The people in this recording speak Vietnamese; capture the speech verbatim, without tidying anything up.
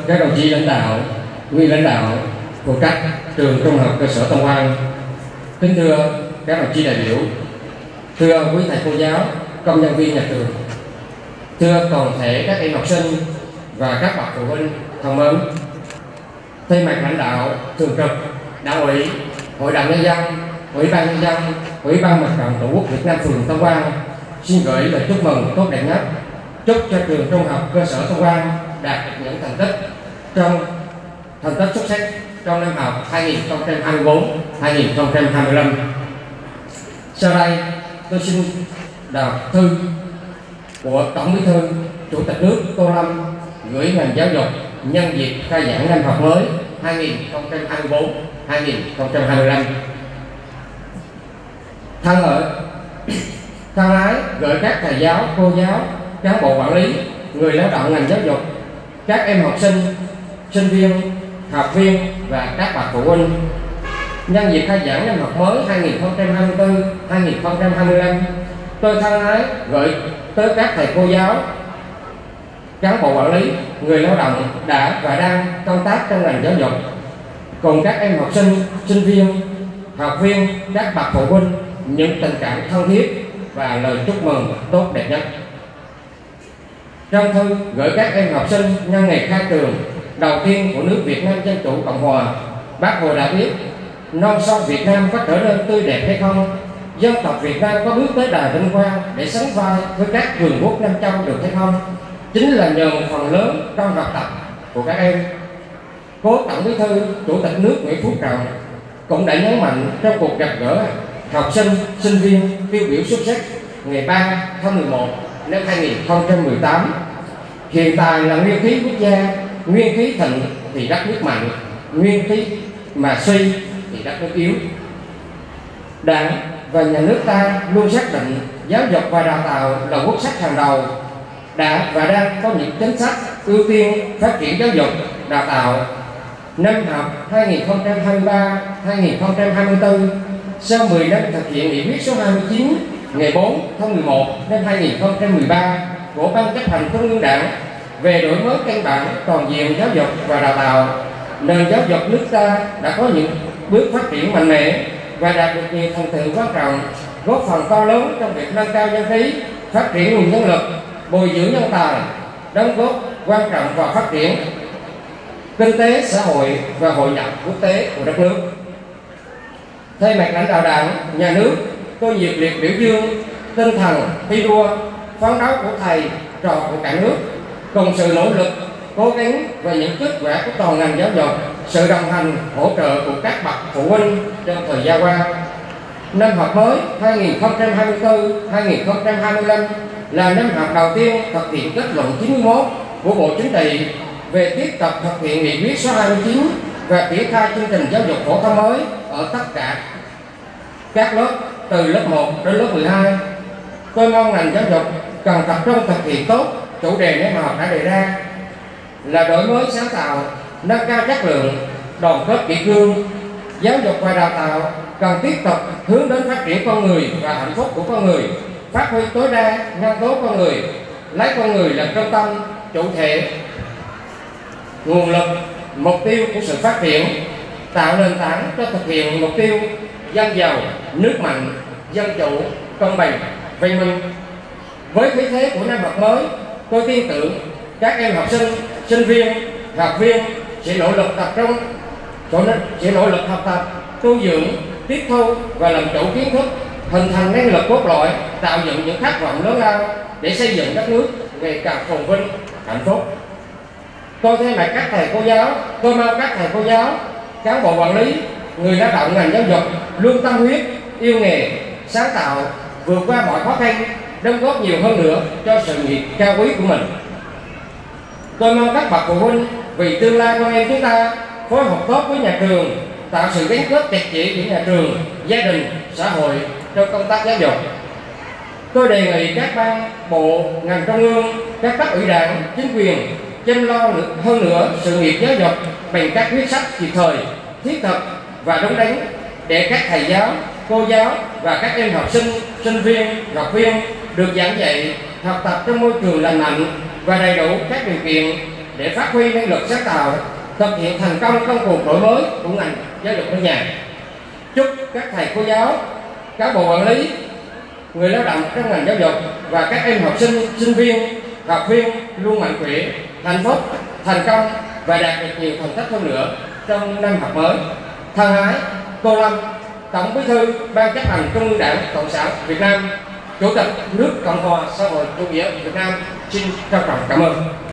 các đồng chí lãnh đạo, nguyên lãnh đạo phụ trách trường Trung học cơ sở Tân Quang, kính thưa các đồng chí đại biểu, thưa quý thầy cô giáo, công nhân viên nhà trường, thưa toàn thể các em học sinh và các bậc phụ huynh thân mến. Thay mặt lãnh đạo thường trực Đảng ủy, Hội đồng nhân dân, Ủy ban nhân dân, Ủy ban Mặt trận Tổ quốc Việt Nam phường Tân Quang xin gửi lời chúc mừng tốt đẹp nhất, chúc cho trường Trung học cơ sở Tân Quang đạt được những thành tích trong thành tích xuất sắc trong năm học hai nghìn không trăm hai mươi tư hai nghìn không trăm hai mươi lăm. Sau đây tôi xin đọc thư của Tổng Bí thư Chủ tịch nước Tô Lâm gửi ngành giáo dục nhân dịp khai giảng năm học mới hai nghìn không trăm hai mươi tư hai nghìn không trăm hai mươi lăm. Thân ơi, thân ái gửi các thầy giáo, cô giáo, cán bộ quản lý, người lao động ngành giáo dục, các em học sinh, sinh viên, học viên và các bậc phụ huynh. Nhân dịp khai giảng năm học mới hai nghìn không trăm hai mươi tư hai nghìn không trăm hai mươi lăm, tôi thân ái gửi tới các thầy cô giáo, cán bộ quản lý, người lao động đã và đang công tác trong ngành giáo dục, cùng các em học sinh, sinh viên, học viên, các bậc phụ huynh những tình cảm thân thiết và lời chúc mừng tốt đẹp nhất. Trong thư gửi các em học sinh nhân ngày khai trường đầu tiên của nước Việt Nam Dân Chủ Cộng Hòa, Bác Hồ đã viết: non sông Việt Nam có trở nên tươi đẹp hay không, dân tộc Việt Nam có bước tới đài vinh quang để sánh vai với các cường quốc Nam Châu được hay không, chính là nhờ một phần lớn trong học tập của các em. Cố Tổng Bí thư Chủ tịch nước Nguyễn Phú Trọng cũng đã nhấn mạnh trong cuộc gặp gỡ học sinh, sinh viên tiêu biểu xuất sắc ngày ba tháng mười một năm hai nghìn không trăm mười tám: hiện tại là nguyên khí quốc gia, nguyên khí thịnh thì đất nước mạnh, nguyên khí mà suy thì đất nước yếu. Đảng và nhà nước ta luôn xác định giáo dục và đào tạo là quốc sách hàng đầu, đã và đang có những chính sách ưu tiên phát triển giáo dục đào tạo. Năm học hai nghìn không trăm hai mươi ba hai nghìn không trăm hai mươi tư, sau mười năm thực hiện nghị quyết số hai mươi chín ngày bốn tháng mười một năm hai nghìn không trăm mười ba của Ban chấp hành Trung ương Đảng về đổi mới căn bản toàn diện giáo dục và đào tạo, nền giáo dục nước ta đã có những bước phát triển mạnh mẽ và đạt được nhiều thành tựu quan trọng, góp phần to lớn trong việc nâng cao nhân khí, phát triển nguồn nhân lực, bồi dưỡng nhân tài, đóng góp quan trọng vào phát triển kinh tế xã hội và hội nhập quốc tế của đất nước. Thay mặt lãnh đạo Đảng, nhà nước, tôi nhiệt liệt biểu dương tinh thần thi đua, phấn đấu của thầy trò của cả nước, cùng sự nỗ lực, cố gắng và những kết quả của toàn ngành giáo dục, sự đồng hành, hỗ trợ của các bậc phụ huynh trong thời gian qua. Năm học mới hai nghìn không trăm hai mươi tư hai nghìn không trăm hai mươi lăm là năm học đầu tiên thực hiện kết luận chín mươi mốt của Bộ Chính trị về tiếp tục thực hiện nghị quyết số hai mươi chín và triển khai chương trình giáo dục phổ thông mới ở tất cả các lớp từ lớp một đến lớp mười hai. Tôi mong ngành giáo dục cần tập trung thực hiện tốt chủ đề năm học đã đề ra là đổi mới sáng tạo, nâng cao chất lượng, đoàn kết kỷ cương. Giáo dục và đào tạo cần tiếp tục hướng đến phát triển con người và hạnh phúc của con người, phát huy tối đa nhân tố con người, lấy con người làm trung tâm, chủ thể, nguồn lực, mục tiêu của sự phát triển, tạo nền tảng cho thực hiện mục tiêu dân giàu, nước mạnh, dân chủ, công bằng, văn minh. Với khí thế của năm học mới, tôi tin tưởng các em học sinh, sinh viên, học viên sẽ nỗ lực tập trung, sẽ nỗ lực học tập, tu dưỡng, tiếp thu và làm chủ kiến thức, hình thành năng lực cốt lõi, tạo dựng những khát vọng lớn lao để xây dựng đất nước ngày càng phồn vinh, hạnh phúc. Tôi thay mặt các thầy cô giáo, tôi mong các thầy cô giáo, cán bộ quản lý, người lao động ngành giáo dục luôn tâm huyết, yêu nghề, sáng tạo, vượt qua mọi khó khăn, đóng góp nhiều hơn nữa cho sự nghiệp cao quý của mình. Tôi mong các bậc phụ huynh vì tương lai con em chúng ta phối hợp tốt với nhà trường, tạo sự gắn kết chặt chẽ giữa nhà trường, gia đình, xã hội trong công tác giáo dục. Tôi đề nghị các ban, bộ, ngành trung ương, các cấp ủy đảng, chính quyền chăm lo hơn nữa sự nghiệp giáo dục bằng các quyết sách kịp thời, thiết thực và đúng đắn để các thầy giáo, cô giáo và các em học sinh, sinh viên, học viên được giảng dạy, học tập trong môi trường lành mạnh và đầy đủ các điều kiện để phát huy năng lực sáng tạo, thực hiện thành công công cuộc đổi mới của ngành giáo dục nước nhà. Chúc các thầy cô giáo, cán bộ quản lý, người lao động trong ngành giáo dục và các em học sinh, sinh viên, học viên luôn mạnh khỏe, hạnh phúc, thành công và đạt được nhiều thành tích hơn nữa trong năm học mới. Thân ái, Tô Lâm, Tổng Bí thư Ban Chấp hành Trung ương Đảng Cộng sản Việt Nam, Chủ tịch nước Cộng hòa xã hội chủ nghĩa Việt Nam, xin trân trọng cảm ơn.